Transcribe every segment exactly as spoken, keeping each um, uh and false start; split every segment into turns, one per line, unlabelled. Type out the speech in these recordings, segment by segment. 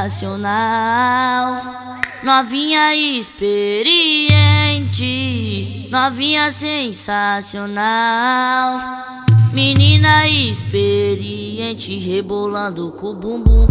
sensacional. Novinha experiente, novinha sensacional. Menina experiente, rebolando com o bumbum.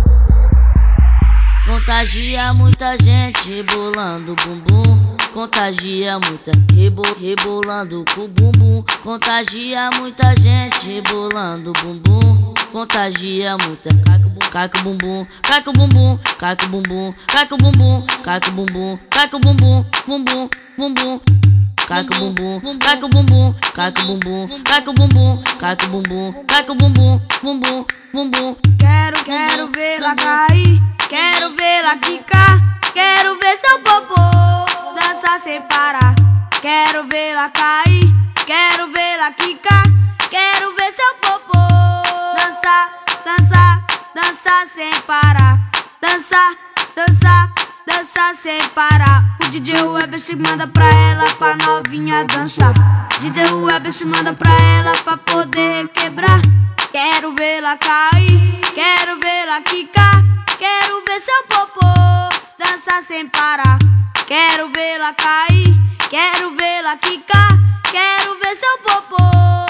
Contagia muita gente, rebolando o bumbum. Contagia muita, rebo, rebolando com o bumbum. Contagia muita gente, rebolando o bumbum. Contagia muita, caca o bumbum, caca o bumbum, caca o bumbum, caca o bumbum, caca o bumbum, caca o bumbum, bumbum, bumbum. Caca o bumbum, caca o bumbum, caca o bumbum, caca o bumbum, caca o bumbum, caca o bumbum, bumbum, bumbum.
Quero, quero vê-la cair, quero vê-la quicar, quero ver seu popô dançar sem parar. Quero vê-la cair, quero vê-la quicar, quero ver seu popô dançar, dançar, dançar sem parar. Dançar, dançar, dançar sem parar. O D J Web se manda pra ela, pra novinha dançar. D J Web se manda pra ela, pra poder quebrar. Quero vê-la cair, quero vê-la quicar, quero ver seu popô dançar sem parar. Quero vê-la cair, quero vê-la quicar, quero ver seu popô.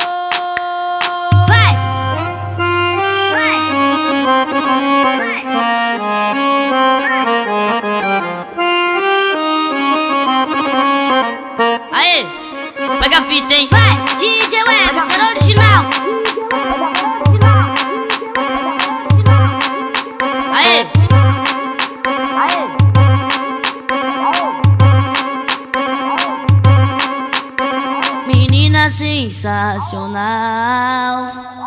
Vai! Vai!
Aê! Pega a fita, hein?
Vai! D J Web, será original!
Aê! Menina sensacional.